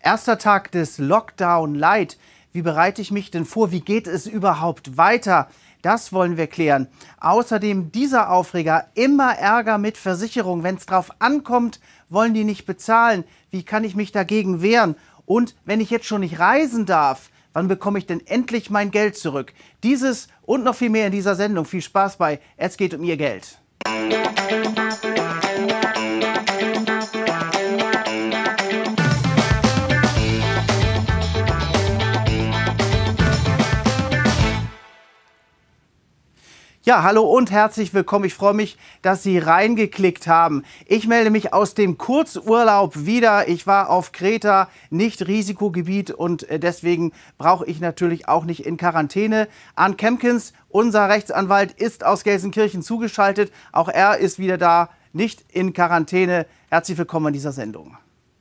Erster Tag des Lockdown Light. Wie bereite ich mich denn vor? Wie geht es überhaupt weiter? Das wollen wir klären. Außerdem dieser Aufreger, immer Ärger mit Versicherung. Wenn es drauf ankommt, wollen die nicht bezahlen. Wie kann ich mich dagegen wehren? Und wenn ich jetzt schon nicht reisen darf, wann bekomme ich denn endlich mein Geld zurück? Dieses und noch viel mehr in dieser Sendung. Viel Spaß bei Es geht um Ihr Geld. Ja, hallo und herzlich willkommen. Ich freue mich, dass Sie reingeklickt haben. Ich melde mich aus dem Kurzurlaub wieder. Ich war auf Kreta, nicht Risikogebiet, und deswegen brauche ich natürlich auch nicht in Quarantäne. Arndt Kempkens, unser Rechtsanwalt, ist aus Gelsenkirchen zugeschaltet. Auch er ist wieder da, nicht in Quarantäne. Herzlich willkommen in dieser Sendung.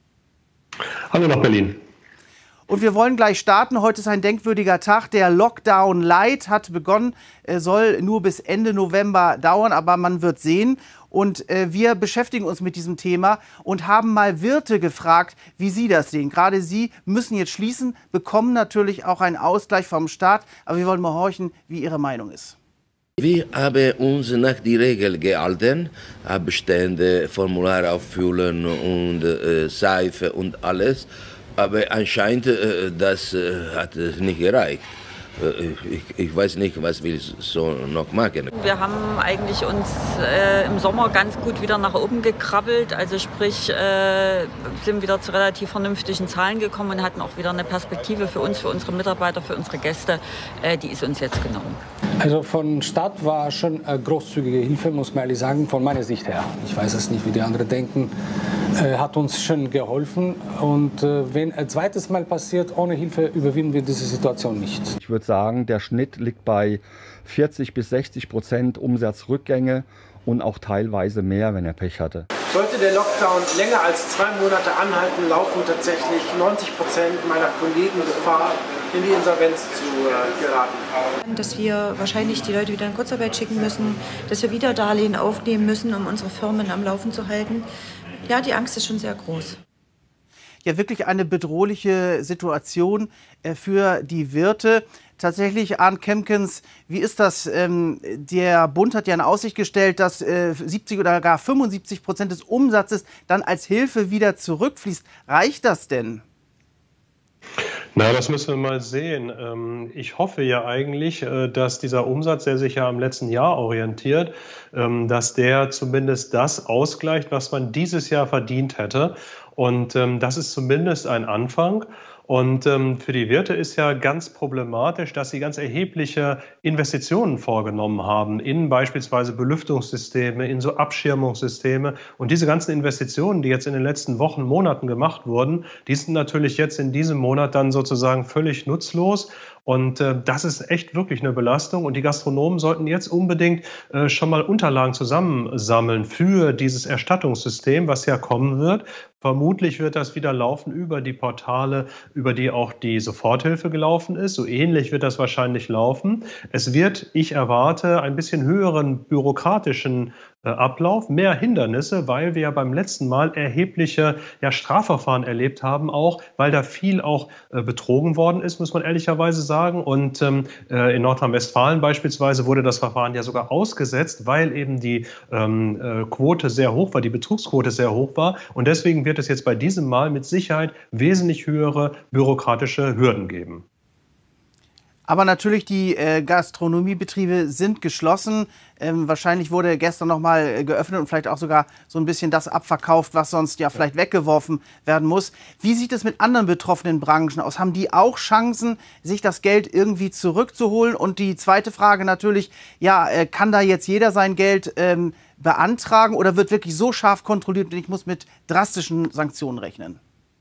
Hallo nach Berlin. Und wir wollen gleich starten. Heute ist ein denkwürdiger Tag. Der Lockdown Light hat begonnen, soll nur bis Ende November dauern, aber man wird sehen. Und wir beschäftigen uns mit diesem Thema und haben mal Wirte gefragt, wie sie das sehen. Gerade sie müssen jetzt schließen, bekommen natürlich auch einen Ausgleich vom Staat. Aber wir wollen mal horchen, wie ihre Meinung ist. Wir haben uns nach die Regel gehalten, Abstände, Formulare auffüllen und Seife und alles. Aber anscheinend, das hat nicht gereicht. Ich weiß nicht, was wir so noch machen. Wir haben eigentlich uns im Sommer ganz gut wieder nach oben gekrabbelt. Also sprich, sind wieder zu relativ vernünftigen Zahlen gekommen und hatten auch wieder eine Perspektive für uns, für unsere Mitarbeiter, für unsere Gäste. Die ist uns jetzt genommen. Also von Stadt war schon großzügige Hilfe, muss man ehrlich sagen, von meiner Sicht her. Ich weiß es nicht, wie die anderen denken. Hat uns schon geholfen. Und wenn ein zweites Mal passiert, ohne Hilfe überwinden wir diese Situation nicht. Ich würde sagen, der Schnitt liegt bei 40 bis 60% Umsatzrückgänge und auch teilweise mehr, wenn er Pech hatte. Sollte der Lockdown länger als 2 Monate anhalten, laufen tatsächlich 90% meiner Kollegen Gefahr, in die Insolvenz zu geraten. Dass wir wahrscheinlich die Leute wieder in Kurzarbeit schicken müssen, dass wir wieder Darlehen aufnehmen müssen, um unsere Firmen am Laufen zu halten. Ja, die Angst ist schon sehr groß. Ja, wirklich eine bedrohliche Situation für die Wirte. Tatsächlich, Arndt Kempkens, wie ist das? Der Bund hat ja in Aussicht gestellt, dass 70 oder gar 75% des Umsatzes dann als Hilfe wieder zurückfließt. Reicht das denn? Na, das müssen wir mal sehen. Ich hoffe ja eigentlich, dass dieser Umsatz, der sich ja am letzten Jahr orientiert, dass der zumindest das ausgleicht, was man dieses Jahr verdient hätte. Und das ist zumindest ein Anfang. Und für die Wirte ist ja ganz problematisch, dass sie ganz erhebliche Investitionen vorgenommen haben in beispielsweise Belüftungssysteme, in so Abschirmungssysteme. Und diese ganzen Investitionen, die jetzt in den letzten Wochen, Monaten gemacht wurden, die sind natürlich jetzt in diesem Monat dann sozusagen völlig nutzlos. Und das ist echt wirklich eine Belastung. Und die Gastronomen sollten jetzt unbedingt schon mal Unterlagen zusammensammeln für dieses Erstattungssystem, was ja kommen wird. Vermutlich wird das wieder laufen über die Portale, über die auch die Soforthilfe gelaufen ist. So ähnlich wird das wahrscheinlich laufen. Es wird, ich erwarte, ein bisschen höheren bürokratischen Ablauf, mehr Hindernisse, weil wir ja beim letzten Mal erhebliche Strafverfahren erlebt haben, auch weil da viel auch betrogen worden ist, muss man ehrlicherweise sagen. Und in Nordrhein-Westfalen beispielsweise wurde das Verfahren ja sogar ausgesetzt, weil eben die Quote sehr hoch war, die Betrugsquote sehr hoch war. Und deswegen wird es jetzt bei diesem Mal mit Sicherheit wesentlich höhere bürokratische Hürden geben. Aber natürlich, die Gastronomiebetriebe sind geschlossen. Wahrscheinlich wurde gestern noch mal geöffnet und vielleicht auch sogar so ein bisschen das abverkauft, was sonst ja vielleicht weggeworfen werden muss. Wie sieht es mit anderen betroffenen Branchen aus? Haben die auch Chancen, sich das Geld irgendwie zurückzuholen? Und die zweite Frage natürlich, ja, kann da jetzt jeder sein Geld beantragen oder wird wirklich so scharf kontrolliert und ich muss mit drastischen Sanktionen rechnen?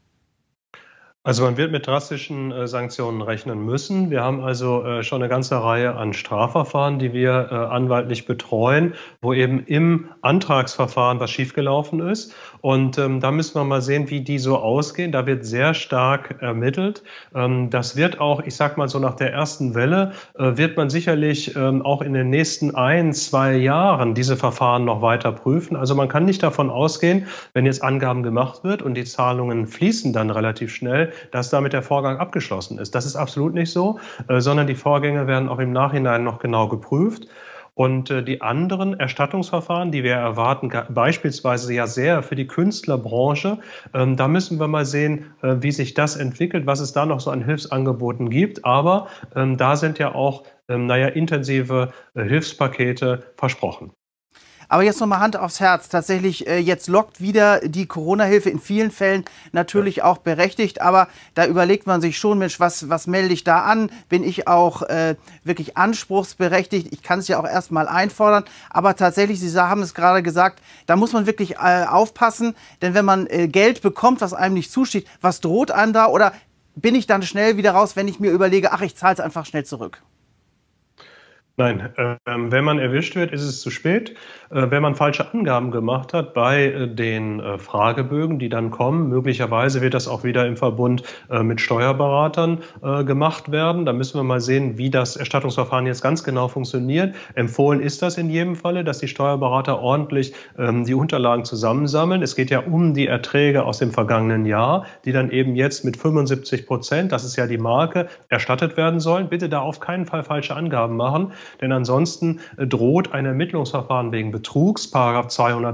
Also man wird mit drastischen Sanktionen rechnen müssen. Wir haben also schon eine ganze Reihe an Strafverfahren, die wir anwaltlich betreuen, wo eben im Antragsverfahren was schiefgelaufen ist. Und da müssen wir mal sehen, wie die so ausgehen. Da wird sehr stark ermittelt. Das wird auch, ich sag mal so nach der ersten Welle, wird man sicherlich auch in den nächsten 1, 2 Jahren diese Verfahren noch weiter prüfen. Also man kann nicht davon ausgehen, wenn jetzt Angaben gemacht wird und die Zahlungen fließen dann relativ schnell, dass damit der Vorgang abgeschlossen ist. Das ist absolut nicht so, sondern die Vorgänge werden auch im Nachhinein noch genau geprüft. Und die anderen Erstattungsverfahren, die wir erwarten, beispielsweise ja sehr für die Künstlerbranche, da müssen wir mal sehen, wie sich das entwickelt, was es da noch so an Hilfsangeboten gibt. Aber da sind ja auch intensive Hilfspakete versprochen. Aber jetzt nochmal Hand aufs Herz. Tatsächlich, jetzt lockt wieder die Corona-Hilfe in vielen Fällen natürlich auch berechtigt. Aber da überlegt man sich schon, Mensch, was melde ich da an? Bin ich auch wirklich anspruchsberechtigt? Ich kann es ja auch erstmal einfordern. Aber tatsächlich, Sie haben es gerade gesagt, da muss man wirklich aufpassen. Denn wenn man Geld bekommt, was einem nicht zusteht, was droht einem da? Oder bin ich dann schnell wieder raus, wenn ich mir überlege, ach, ich zahle es einfach schnell zurück? Nein, wenn man erwischt wird, ist es zu spät. Wenn man falsche Angaben gemacht hat bei den Fragebögen, die dann kommen, möglicherweise wird das auch wieder im Verbund mit Steuerberatern gemacht werden. Da müssen wir mal sehen, wie das Erstattungsverfahren jetzt ganz genau funktioniert. Empfohlen ist das in jedem Falle, dass die Steuerberater ordentlich die Unterlagen zusammensammeln. Es geht ja um die Erträge aus dem vergangenen Jahr, die dann eben jetzt mit 75%, das ist ja die Marke, erstattet werden sollen. Bitte da auf keinen Fall falsche Angaben machen. Denn ansonsten droht ein Ermittlungsverfahren wegen Betrugs, §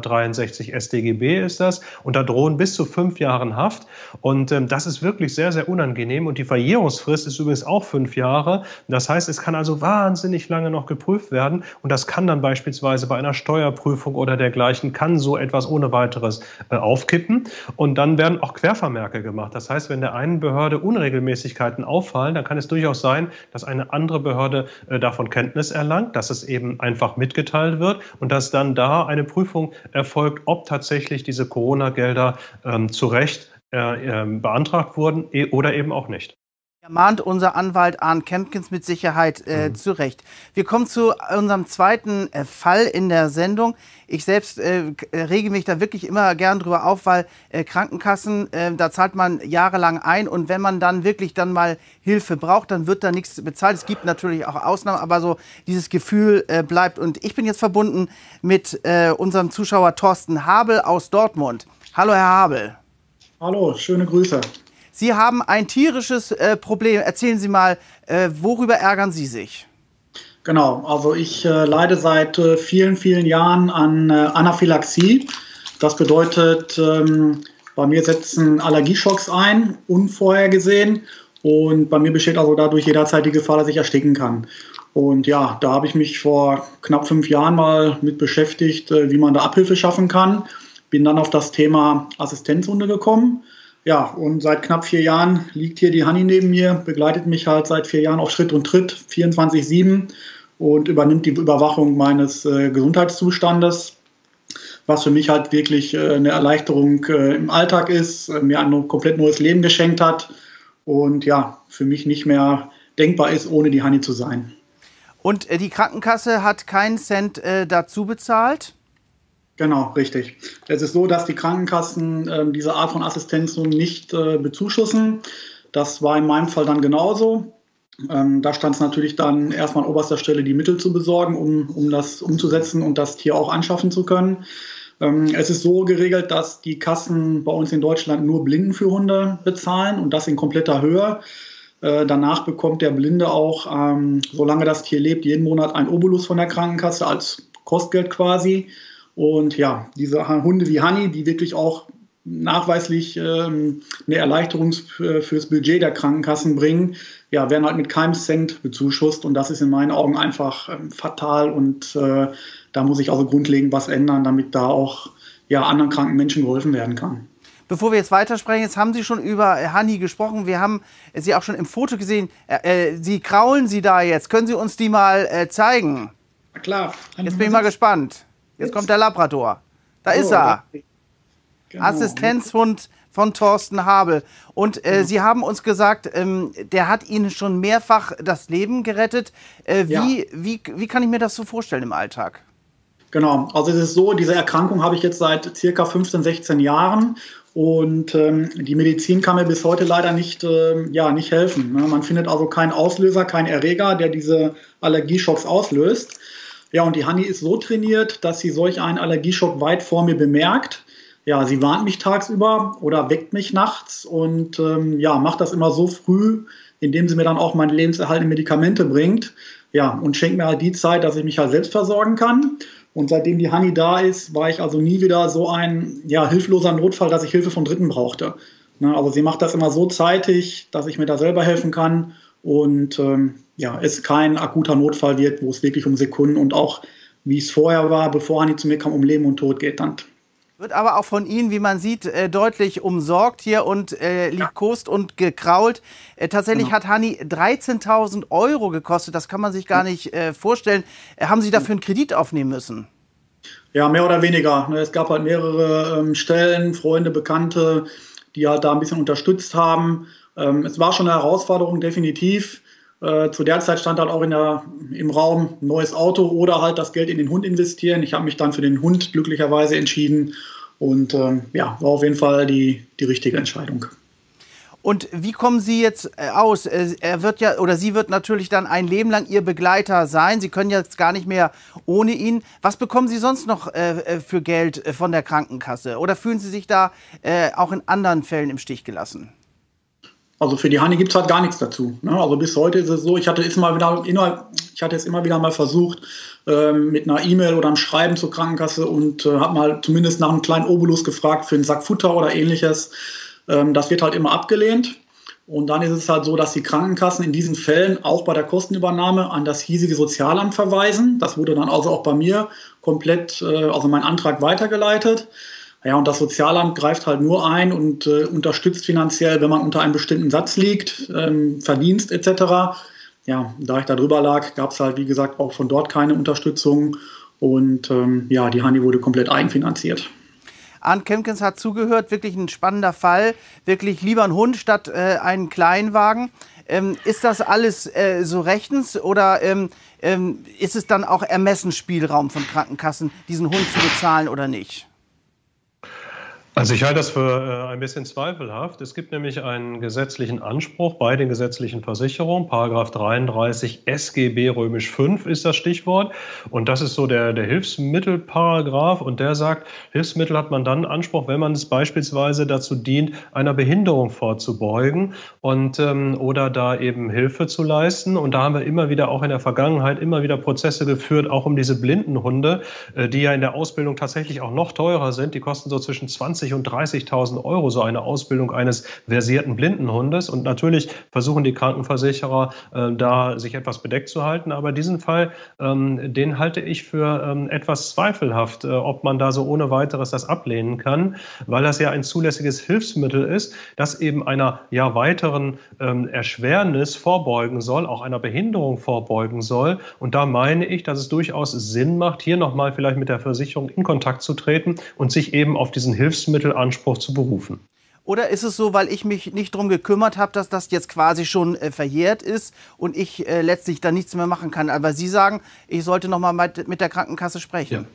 263 StGB ist das, und da drohen bis zu 5 Jahren Haft. Und das ist wirklich sehr, sehr unangenehm. Und die Verjährungsfrist ist übrigens auch 5 Jahre. Das heißt, es kann also wahnsinnig lange noch geprüft werden. Und das kann dann beispielsweise bei einer Steuerprüfung oder dergleichen, kann so etwas ohne weiteres aufkippen. Und dann werden auch Quervermerke gemacht. Das heißt, wenn der einen Behörde Unregelmäßigkeiten auffallen, dann kann es durchaus sein, dass eine andere Behörde davon Kenntnis erlangt, dass es eben einfach mitgeteilt wird und dass dann da eine Prüfung erfolgt, ob tatsächlich diese Corona-Gelder zu Recht beantragt wurden oder eben auch nicht. Mahnt unser Anwalt Arndt Kempkens mit Sicherheit zu Recht. Wir kommen zu unserem zweiten Fall in der Sendung. Ich selbst rege mich da wirklich immer gern drüber auf, weil Krankenkassen, da zahlt man jahrelang ein und wenn man dann wirklich dann mal Hilfe braucht, dann wird da nichts bezahlt. Es gibt natürlich auch Ausnahmen, aber so dieses Gefühl bleibt. Und ich bin jetzt verbunden mit unserem Zuschauer Thorsten Habel aus Dortmund. Hallo, Herr Habel. Hallo, schöne Grüße. Sie haben ein tierisches Problem. Erzählen Sie mal, worüber ärgern Sie sich? Genau, also ich leide seit vielen, vielen Jahren an Anaphylaxie. Das bedeutet, bei mir setzen Allergieschocks ein, unvorhergesehen. Und bei mir besteht also dadurch jederzeit die Gefahr, dass ich ersticken kann. Und ja, da habe ich mich vor knapp 5 Jahren mal mit beschäftigt, wie man da Abhilfe schaffen kann. Bin dann auf das Thema Assistenzhunde gekommen. Ja, und seit knapp 4 Jahren liegt hier die Hanni neben mir, begleitet mich halt seit 4 Jahren auf Schritt und Tritt, 24/7 und übernimmt die Überwachung meines Gesundheitszustandes, was für mich halt wirklich eine Erleichterung im Alltag ist, mir ein komplett neues Leben geschenkt hat und ja, für mich nicht mehr denkbar ist, ohne die Hanni zu sein. Und die Krankenkasse hat keinen Cent dazu bezahlt? Genau, richtig. Es ist so, dass die Krankenkassen diese Art von Assistenz nun nicht bezuschussen. Das war in meinem Fall dann genauso. Da stand es natürlich dann erstmal an oberster Stelle, die Mittel zu besorgen, um das umzusetzen und das Tier auch anschaffen zu können. Es ist so geregelt, dass die Kassen bei uns in Deutschland nur Blindenführhunde bezahlen und das in kompletter Höhe. Danach bekommt der Blinde auch, solange das Tier lebt, jeden Monat ein Obolus von der Krankenkasse als Kostgeld quasi. Und ja, diese Hunde wie Hanni, die wirklich auch nachweislich eine Erleichterung fürs Budget der Krankenkassen bringen, ja, werden halt mit keinem Cent bezuschusst. Und das ist in meinen Augen einfach fatal. Und da muss ich also grundlegend was ändern, damit da auch ja, anderen kranken Menschen geholfen werden kann. Bevor wir jetzt weitersprechen, jetzt haben Sie schon über Hanni gesprochen. Wir haben Sie auch schon im Foto gesehen. Sie kraulen Sie da jetzt. Können Sie uns die mal zeigen? Na klar. Jetzt bin ich mal gespannt. Jetzt kommt der Labrador. Da ist er. Genau. Assistenzhund von Thorsten Habel. Und Sie haben uns gesagt, der hat Ihnen schon mehrfach das Leben gerettet. Wie kann ich mir das so vorstellen im Alltag? Genau, also es ist so, diese Erkrankung habe ich jetzt seit circa 15, 16 Jahren. Und die Medizin kann mir bis heute leider nicht helfen. Ne? Man findet also keinen Auslöser, keinen Erreger, der diese Allergieschocks auslöst. Ja, und die Hanni ist so trainiert, dass sie solch einen Allergieschock weit vor mir bemerkt. ja, sie warnt mich tagsüber oder weckt mich nachts und ja, macht das immer so früh, indem sie mir dann auch meine lebenserhaltenden Medikamente bringt. Ja, und schenkt mir halt die Zeit, dass ich mich halt selbst versorgen kann. Und seitdem die Hanni da ist, war ich also nie wieder so ein hilfloser Notfall, dass ich Hilfe von Dritten brauchte. Ne, also sie macht das immer so zeitig, dass ich mir da selber helfen kann und es kein akuter Notfall wird, wo es wirklich um Sekunden und auch, wie es vorher war, bevor Hanni zu mir kam, um Leben und Tod geht dann. Wird aber auch von Ihnen, wie man sieht, deutlich umsorgt hier und liebkost und gekrault. Tatsächlich hat Hanni 13.000 € gekostet, das kann man sich gar nicht vorstellen. Haben Sie dafür einen Kredit aufnehmen müssen? Ja, mehr oder weniger. Es gab halt mehrere Stellen, Freunde, Bekannte, die halt da ein bisschen unterstützt haben. Es war schon eine Herausforderung, definitiv. Zu der Zeit stand halt auch im Raum ein neues Auto oder halt das Geld in den Hund investieren. Ich habe mich dann für den Hund glücklicherweise entschieden und war auf jeden Fall die richtige Entscheidung. Und wie kommen Sie jetzt aus? Er wird ja oder sie wird natürlich dann ein Leben lang Ihr Begleiter sein. Sie können jetzt gar nicht mehr ohne ihn. Was bekommen Sie sonst noch für Geld von der Krankenkasse? Oder fühlen Sie sich da auch in anderen Fällen im Stich gelassen? Also für die Hanni gibt es halt gar nichts dazu. Ne? Also bis heute ist es so, ich hatte es immer wieder mal versucht, mit einer E-Mail oder einem Schreiben zur Krankenkasse und habe mal zumindest nach einem kleinen Obolus gefragt für einen Sack Futter oder ähnliches. Das wird halt immer abgelehnt. Und dann ist es halt so, dass die Krankenkassen in diesen Fällen auch bei der Kostenübernahme an das hiesige Sozialamt verweisen. Das wurde dann also auch bei mir komplett, also mein Antrag weitergeleitet. Ja, und das Sozialamt greift halt nur ein und unterstützt finanziell, wenn man unter einem bestimmten Satz liegt, Verdienst etc. Ja, da ich da drüber lag, gab es halt, wie gesagt, auch von dort keine Unterstützung. Und die Hanni wurde komplett eigenfinanziert. Arndt Kempkens hat zugehört, wirklich ein spannender Fall. Wirklich lieber ein Hund statt einen Kleinwagen. Ist das alles so rechtens oder ist es dann auch Ermessensspielraum von Krankenkassen, diesen Hund zu bezahlen oder nicht? Also ich halte das für ein bisschen zweifelhaft. Es gibt nämlich einen gesetzlichen Anspruch bei den gesetzlichen Versicherungen. Paragraph 33 SGB römisch 5 ist das Stichwort. Und das ist so der Hilfsmittelparagraph. Und der sagt, Hilfsmittel hat man dann Anspruch, wenn man es beispielsweise dazu dient, einer Behinderung vorzubeugen und oder da eben Hilfe zu leisten. Und da haben wir immer wieder auch in der Vergangenheit immer wieder Prozesse geführt, auch um diese Blindenhunde, die ja in der Ausbildung tatsächlich auch noch teurer sind. Die kosten so zwischen 20.000 und 30.000 € so eine Ausbildung eines versierten Blindenhundes. Und natürlich versuchen die Krankenversicherer, da sich etwas bedeckt zu halten. Aber diesen Fall, den halte ich für etwas zweifelhaft, ob man da so ohne weiteres das ablehnen kann, weil das ja ein zulässiges Hilfsmittel ist, das eben einer weiteren Erschwernis vorbeugen soll, auch einer Behinderung vorbeugen soll. Und da meine ich, dass es durchaus Sinn macht, hier nochmal vielleicht mit der Versicherung in Kontakt zu treten und sich eben auf diesen Hilfsmittelanspruch zu berufen. Oder ist es so, weil ich mich nicht darum gekümmert habe, dass das jetzt quasi schon verjährt ist und ich letztlich da nichts mehr machen kann? Aber Sie sagen, ich sollte noch mal mit der Krankenkasse sprechen. Ja.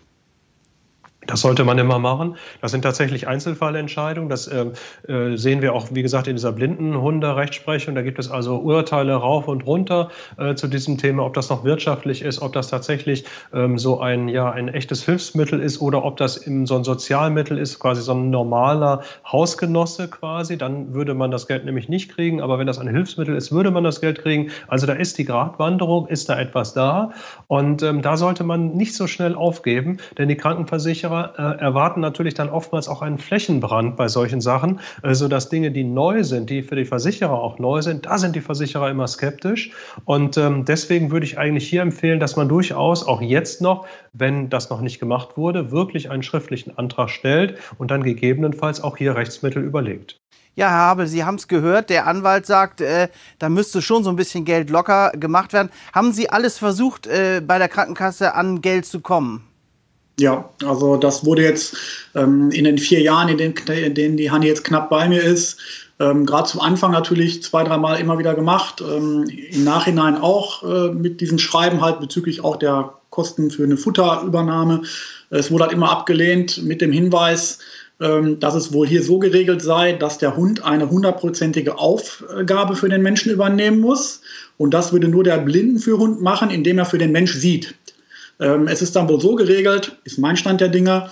Das sollte man immer machen. Das sind tatsächlich Einzelfallentscheidungen. Das sehen wir auch, wie gesagt, in dieser Blindenhunde-Rechtsprechung. Da gibt es also Urteile rauf und runter zu diesem Thema, ob das noch wirtschaftlich ist, ob das tatsächlich so ein echtes Hilfsmittel ist oder ob das so ein Sozialmittel ist, quasi so ein normaler Hausgenosse quasi. Dann würde man das Geld nämlich nicht kriegen. Aber wenn das ein Hilfsmittel ist, würde man das Geld kriegen. Also da ist die Gratwanderung, ist da etwas da. Und da sollte man nicht so schnell aufgeben, denn die Krankenversicherer erwarten natürlich dann oftmals auch einen Flächenbrand bei solchen Sachen, sodass Dinge, die neu sind, die für die Versicherer auch neu sind, da sind die Versicherer immer skeptisch. Und deswegen würde ich eigentlich hier empfehlen, dass man durchaus auch jetzt noch, wenn das noch nicht gemacht wurde, wirklich einen schriftlichen Antrag stellt und dann gegebenenfalls auch hier Rechtsmittel überlegt. Ja, Herr Habel, Sie haben es gehört, der Anwalt sagt, da müsste schon so ein bisschen Geld locker gemacht werden. Haben Sie alles versucht, bei der Krankenkasse an Geld zu kommen? Ja, also das wurde jetzt in den 4 Jahren, in denen die Hanni jetzt knapp bei mir ist, gerade zum Anfang natürlich 2-3 Mal immer wieder gemacht. Im Nachhinein auch mit diesem Schreiben halt bezüglich auch der Kosten für eine Futterübernahme. Es wurde halt immer abgelehnt mit dem Hinweis, dass es wohl hier so geregelt sei, dass der Hund eine 100%ige Aufgabe für den Menschen übernehmen muss. Und das würde nur der Blindenführhund machen, indem er für den Mensch sieht. Es ist dann wohl so geregelt, ist mein Stand der Dinge,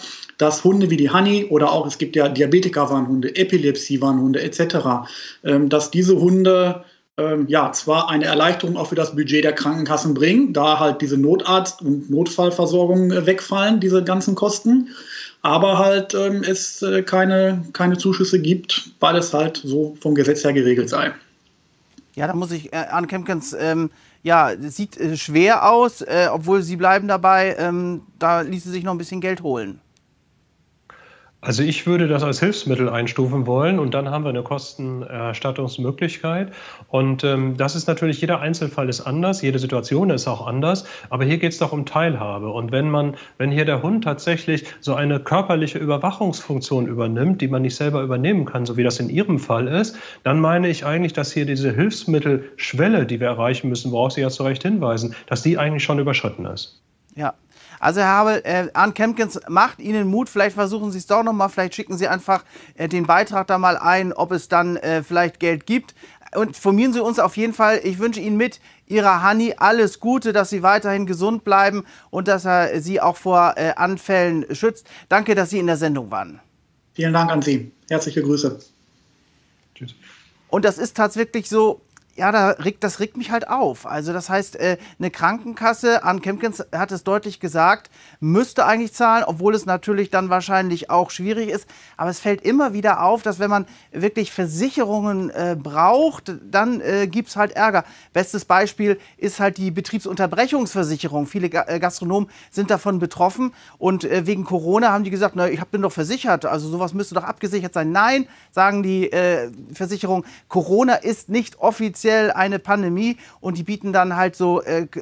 dass Hunde wie die Honey oder auch, es gibt ja Diabetiker-Warnhunde, Epilepsie-Warnhunde etc., dass diese Hunde zwar eine Erleichterung auch für das Budget der Krankenkassen bringen, da halt diese Notarzt- und Notfallversorgung wegfallen, diese ganzen Kosten, aber halt es keine Zuschüsse gibt, weil es halt so vom Gesetz her geregelt sei. Ja, da muss ich, Arne Kempkens, sieht schwer aus, obwohl Sie bleiben dabei, da ließe sich noch ein bisschen Geld holen. Also ich würde das als Hilfsmittel einstufen wollen und dann haben wir eine Kostenerstattungsmöglichkeit. Und das ist natürlich, jeder Einzelfall ist anders, jede Situation ist auch anders, aber hier geht es doch um Teilhabe. Und wenn hier der Hund tatsächlich so eine körperliche Überwachungsfunktion übernimmt, die man nicht selber übernehmen kann, so wie das in Ihrem Fall ist, dann meine ich eigentlich, dass hier diese Hilfsmittelschwelle, die wir erreichen müssen, worauf Sie ja zu Recht hinweisen, dass die eigentlich schon überschritten ist. Ja. Also Herr Habel, Arne Kempkens macht Ihnen Mut, vielleicht versuchen Sie es doch nochmal, vielleicht schicken Sie einfach den Beitrag da mal ein, ob es dann vielleicht Geld gibt. Und informieren Sie uns auf jeden Fall, ich wünsche Ihnen mit Ihrer Honey alles Gute, dass Sie weiterhin gesund bleiben und dass er Sie auch vor Anfällen schützt. Danke, dass Sie in der Sendung waren. Vielen Dank an Sie. Herzliche Grüße. Tschüss. Und das ist tatsächlich so, ja, das regt mich halt auf. Also das heißt, eine Krankenkasse, Arne Kempkens hat es deutlich gesagt, müsste eigentlich zahlen, obwohl es natürlich dann wahrscheinlich auch schwierig ist. Aber es fällt immer wieder auf, dass wenn man wirklich Versicherungen braucht, dann gibt es halt Ärger. Bestes Beispiel ist halt die Betriebsunterbrechungsversicherung. Viele Gastronomen sind davon betroffen und wegen Corona haben die gesagt, na, bin doch versichert, also sowas müsste doch abgesichert sein. Nein, sagen die Versicherungen, Corona ist nicht offiziell eine Pandemie und die bieten dann halt so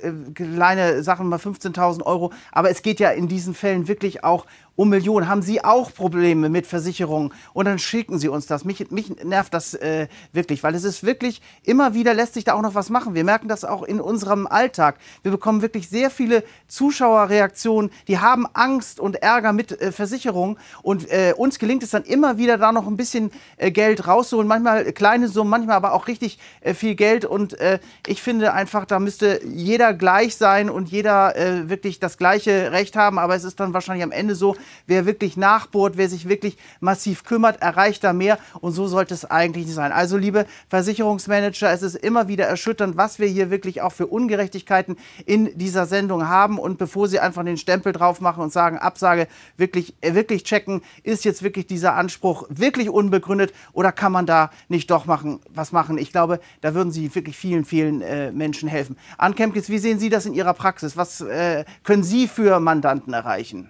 kleine Sachen, mal 15.000 €. Aber es geht ja in diesen Fällen wirklich auch um Millionen. Haben Sie auch Probleme mit Versicherungen? Und dann schicken Sie uns das. Mich nervt das wirklich, weil es ist wirklich, immer wieder lässt sich da auch noch was machen. Wir merken das auch in unserem Alltag. Wir bekommen wirklich sehr viele Zuschauerreaktionen, die haben Angst und Ärger mit Versicherungen. Und uns gelingt es dann immer wieder, da noch ein bisschen Geld rauszuholen. Manchmal kleine Summen, manchmal aber auch richtig viel Geld. Und ich finde einfach, da müsste jeder gleich sein und jeder wirklich das gleiche Recht haben. Aber es ist dann wahrscheinlich am Ende so, wer wirklich nachbohrt, wer sich wirklich massiv kümmert, erreicht da mehr. Und so sollte es eigentlich nicht sein. Also, liebe Versicherungsmanager, es ist immer wieder erschütternd, was wir hier wirklich auch für Ungerechtigkeiten in dieser Sendung haben. Und bevor Sie einfach den Stempel drauf machen und sagen, Absage, wirklich checken, ist jetzt wirklich dieser Anspruch wirklich unbegründet oder kann man da nicht doch was machen? Ich glaube, da würden Sie wirklich vielen, vielen Menschen helfen. Arne Kempkens, wie sehen Sie das in Ihrer Praxis? Was können Sie für Mandanten erreichen?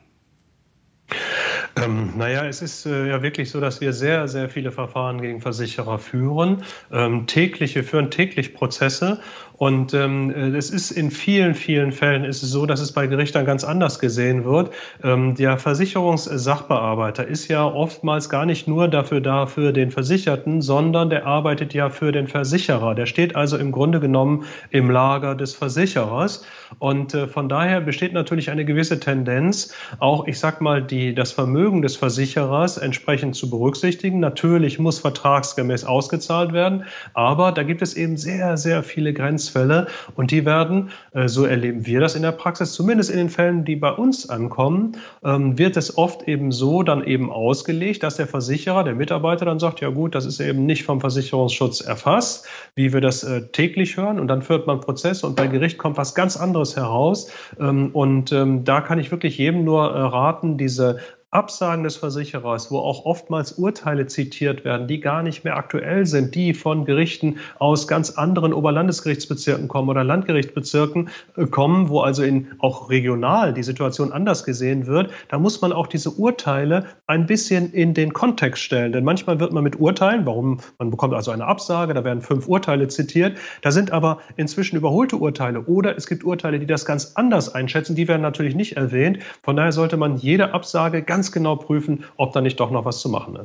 Es ist ja wirklich so, dass wir sehr, sehr viele Verfahren gegen Versicherer führen. Wir führen täglich Prozesse. Und es ist in vielen, vielen Fällen ist es so, dass es bei Gerichtern ganz anders gesehen wird. Der Versicherungssachbearbeiter ist ja oftmals gar nicht nur dafür da für den Versicherten, sondern der arbeitet ja für den Versicherer. Der steht also im Grunde genommen im Lager des Versicherers. Und von daher besteht natürlich eine gewisse Tendenz, auch, ich sag mal, das Vermögen des Versicherers entsprechend zu berücksichtigen. Natürlich muss vertragsgemäß ausgezahlt werden, aber da gibt es eben sehr, sehr viele Grenzfälle und die werden, so erleben wir das in der Praxis, zumindest in den Fällen, die bei uns ankommen, wird es oft eben so dann eben ausgelegt, dass der Versicherer, der Mitarbeiter dann sagt, ja gut, das ist eben nicht vom Versicherungsschutz erfasst, wie wir das täglich hören, und dann führt man Prozesse und bei Gericht kommt was ganz anderes heraus und da kann ich wirklich jedem nur raten, diese Absagen des Versicherers, wo auch oftmals Urteile zitiert werden, die gar nicht mehr aktuell sind, die von Gerichten aus ganz anderen Oberlandesgerichtsbezirken kommen oder Landgerichtsbezirken kommen, wo also auch regional die Situation anders gesehen wird, da muss man auch diese Urteile ein bisschen in den Kontext stellen. Denn manchmal wird man mit Urteilen, man bekommt also eine Absage, da werden 5 Urteile zitiert, da sind aber inzwischen überholte Urteile oder es gibt Urteile, die das ganz anders einschätzen, die werden natürlich nicht erwähnt. Von daher sollte man jede Absage ganz genau prüfen, ob da nicht doch noch was zu machen ist.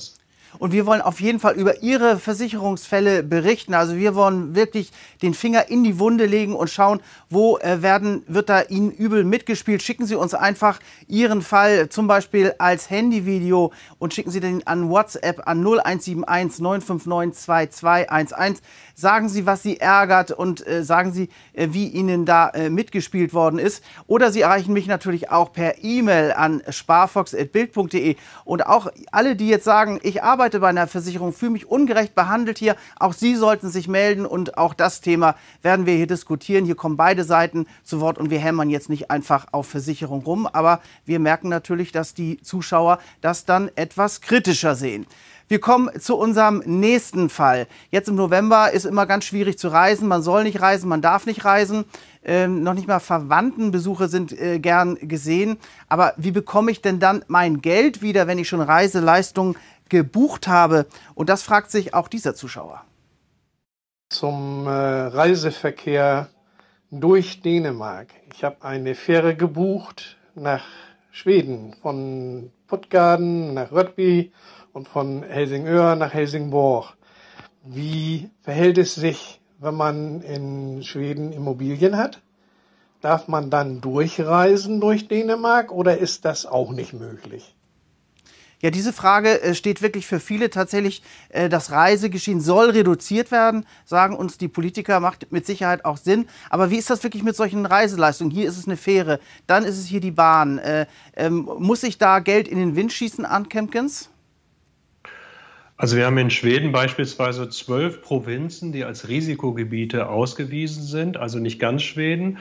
Und wir wollen auf jeden Fall über Ihre Versicherungsfälle berichten. Also wir wollen wirklich den Finger in die Wunde legen und schauen, wo wird da Ihnen übel mitgespielt. Schicken Sie uns einfach Ihren Fall zum Beispiel als Handyvideo und schicken Sie den an WhatsApp an 0171 959 2211. Sagen Sie, was Sie ärgert und sagen Sie, wie Ihnen da mitgespielt worden ist. Oder Sie erreichen mich natürlich auch per E-Mail an sparfox@bild.de. Und auch alle, die jetzt sagen, ich arbeite bei einer Versicherung, fühle mich ungerecht behandelt hier, auch Sie sollten sich melden und auch das Thema werden wir hier diskutieren. Hier kommen beide Seiten zu Wort und wir hämmern jetzt nicht einfach auf Versicherung rum, aber wir merken natürlich, dass die Zuschauer das dann etwas kritischer sehen. Wir kommen zu unserem nächsten Fall. Jetzt im November ist immer ganz schwierig zu reisen. Man soll nicht reisen, man darf nicht reisen. Noch nicht mal Verwandtenbesuche sind gern gesehen. Aber wie bekomme ich denn dann mein Geld wieder, wenn ich schon Reiseleistungen gebucht habe? Und das fragt sich auch dieser Zuschauer. Zum Reiseverkehr durch Dänemark. Ich habe eine Fähre gebucht nach Schweden, von Puttgarden nach Rødby und von Helsingør nach Helsingborg. Wie verhält es sich, wenn man in Schweden Immobilien hat? Darf man dann durchreisen durch Dänemark oder ist das auch nicht möglich? Ja, diese Frage steht wirklich für viele tatsächlich. Das Reisegeschehen soll reduziert werden, sagen uns die Politiker, macht mit Sicherheit auch Sinn. Aber wie ist das wirklich mit solchen Reiseleistungen? Hier ist es eine Fähre, dann ist es hier die Bahn. Muss ich da Geld in den Wind schießen, Arndt Kempkens? Also wir haben in Schweden beispielsweise 12 Provinzen, die als Risikogebiete ausgewiesen sind, also nicht ganz Schweden,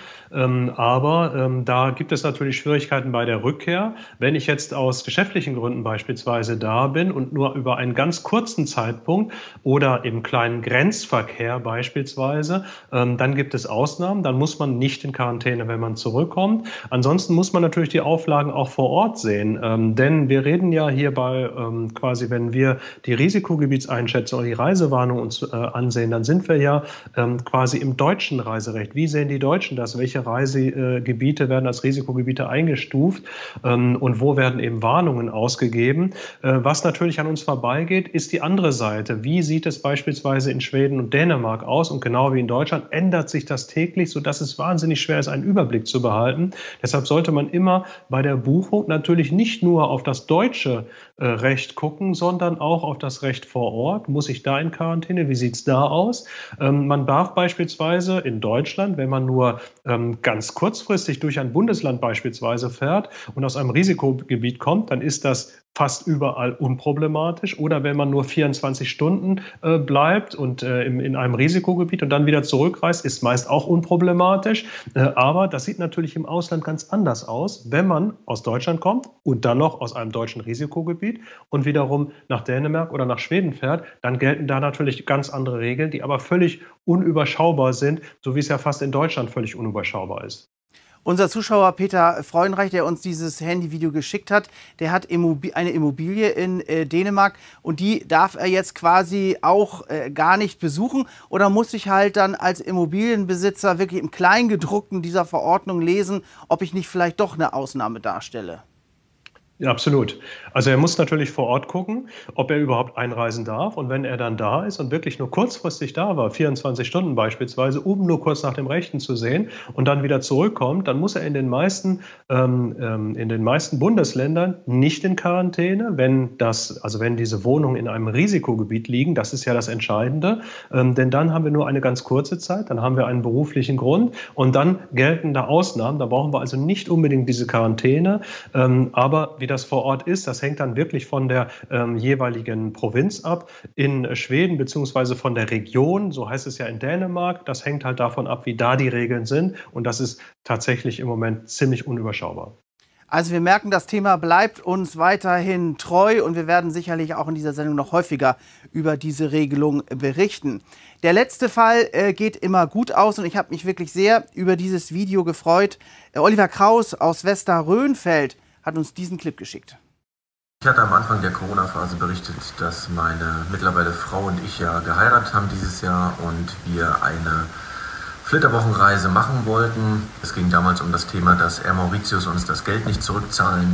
aber da gibt es natürlich Schwierigkeiten bei der Rückkehr. Wenn ich jetzt aus geschäftlichen Gründen beispielsweise da bin und nur über einen ganz kurzen Zeitpunkt oder im kleinen Grenzverkehr beispielsweise, dann gibt es Ausnahmen, dann muss man nicht in Quarantäne, wenn man zurückkommt. Ansonsten muss man natürlich die Auflagen auch vor Ort sehen, denn wir reden ja hierbei quasi, wenn wir die Risikogebietseinschätzung oder die Reisewarnung uns ansehen, dann sind wir ja quasi im deutschen Reiserecht. Wie sehen die Deutschen das? Welche Reisegebiete werden als Risikogebiete eingestuft und wo werden eben Warnungen ausgegeben? Was natürlich an uns vorbeigeht, ist die andere Seite. Wie sieht es beispielsweise in Schweden und Dänemark aus? Und genau wie in Deutschland ändert sich das täglich, sodass es wahnsinnig schwer ist, einen Überblick zu behalten. Deshalb sollte man immer bei der Buchung natürlich nicht nur auf das deutsche Recht gucken, sondern auch auf das Recht vor Ort. Muss ich da in Quarantäne? Wie sieht es da aus? Man darf beispielsweise in Deutschland, wenn man nur ganz kurzfristig durch ein Bundesland beispielsweise fährt und aus einem Risikogebiet kommt, dann ist das fast überall unproblematisch. Oder wenn man nur 24 Stunden bleibt und in einem Risikogebiet und dann wieder zurückreist, ist meist auch unproblematisch. Aber das sieht natürlich im Ausland ganz anders aus, wenn man aus Deutschland kommt und dann noch aus einem deutschen Risikogebiet und wiederum nach Dänemark oder nach Schweden fährt, dann gelten da natürlich ganz andere Regeln, die aber völlig unüberschaubar sind, so wie es ja fast in Deutschland völlig unüberschaubar ist. Unser Zuschauer Peter Freudenreich, der uns dieses Handyvideo geschickt hat, der hat eine Immobilie in Dänemark und die darf er jetzt quasi auch gar nicht besuchen oder muss sich halt dann als Immobilienbesitzer wirklich im Kleingedruckten dieser Verordnung lesen, ob ich nicht vielleicht doch eine Ausnahme darstelle? Ja, absolut. Also er muss natürlich vor Ort gucken, ob er überhaupt einreisen darf. Und wenn er dann da ist und wirklich nur kurzfristig da war, 24 Stunden beispielsweise, um nur kurz nach dem Rechten zu sehen und dann wieder zurückkommt, dann muss er in den meisten Bundesländern nicht in Quarantäne, wenn diese Wohnungen in einem Risikogebiet liegen. Das ist ja das Entscheidende. Denn dann haben wir nur eine ganz kurze Zeit, dann haben wir einen beruflichen Grund und dann gelten da Ausnahmen. Da brauchen wir also nicht unbedingt diese Quarantäne, aber wie das vor Ort ist, das hängt dann wirklich von der jeweiligen Provinz ab. In Schweden beziehungsweise von der Region, so heißt es ja in Dänemark, das hängt halt davon ab, wie da die Regeln sind. Und das ist tatsächlich im Moment ziemlich unüberschaubar. Also wir merken, das Thema bleibt uns weiterhin treu und wir werden sicherlich auch in dieser Sendung noch häufiger über diese Regelung berichten. Der letzte Fall geht immer gut aus und ich habe mich wirklich sehr über dieses Video gefreut. Oliver Kraus aus Westerrönfeld hat uns diesen Clip geschickt. Ich hatte am Anfang der Corona-Phase berichtet, dass meine mittlerweile Frau und ich ja geheiratet haben dieses Jahr und wir eine Flitterwochenreise machen wollten. Es ging damals um das Thema, dass Air Mauritius uns das Geld nicht zurückzahlen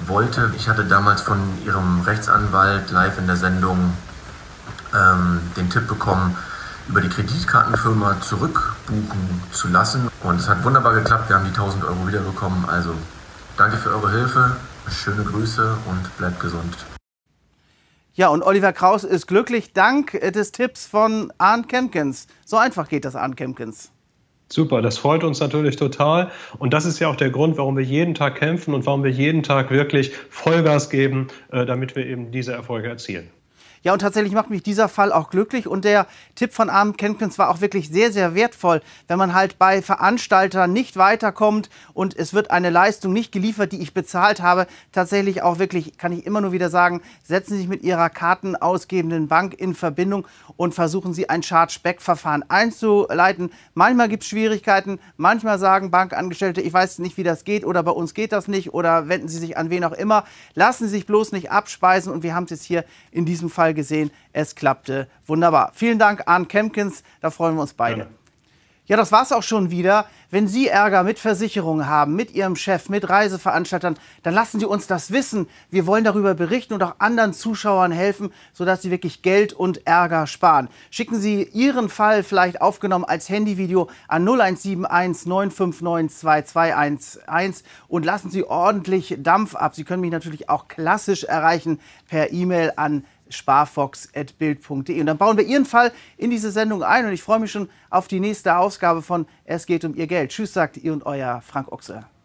wollte. Ich hatte damals von ihrem Rechtsanwalt live in der Sendung den Tipp bekommen, über die Kreditkartenfirma zurückbuchen zu lassen. Und es hat wunderbar geklappt. Wir haben die 1.000 Euro wiederbekommen. Also danke für eure Hilfe, schöne Grüße und bleibt gesund. Ja, und Oliver Kraus ist glücklich dank des Tipps von Arndt Kempkens. So einfach geht das, Arndt Kempkens. Super, das freut uns natürlich total. Und das ist ja auch der Grund, warum wir jeden Tag kämpfen und warum wir jeden Tag wirklich Vollgas geben, damit wir eben diese Erfolge erzielen. Ja, und tatsächlich macht mich dieser Fall auch glücklich. Und der Tipp von Arndt Kempkens war auch wirklich sehr, sehr wertvoll, wenn man halt bei Veranstaltern nicht weiterkommt und es wird eine Leistung nicht geliefert, die ich bezahlt habe. Tatsächlich auch wirklich, kann ich immer nur wieder sagen, setzen Sie sich mit Ihrer kartenausgebenden Bank in Verbindung und versuchen Sie ein Chargeback-Verfahren einzuleiten. Manchmal gibt es Schwierigkeiten, manchmal sagen Bankangestellte, ich weiß nicht, wie das geht oder bei uns geht das nicht oder wenden Sie sich an wen auch immer. Lassen Sie sich bloß nicht abspeisen und wir haben es jetzt hier in diesem Fall gesehen, es klappte wunderbar. Vielen Dank, Arndt Kempkens, da freuen wir uns beide. Ja, das war's auch schon wieder. Wenn Sie Ärger mit Versicherungen haben, mit Ihrem Chef, mit Reiseveranstaltern, dann lassen Sie uns das wissen. Wir wollen darüber berichten und auch anderen Zuschauern helfen, sodass Sie wirklich Geld und Ärger sparen. Schicken Sie Ihren Fall vielleicht aufgenommen als Handyvideo an 0171 959 2211 und lassen Sie ordentlich Dampf ab. Sie können mich natürlich auch klassisch erreichen per E-Mail an sparfox@bild.de. Und dann bauen wir Ihren Fall in diese Sendung ein und ich freue mich schon auf die nächste Ausgabe von Es geht um Ihr Geld. Tschüss, sagt Ihr und Euer Frank Ochse.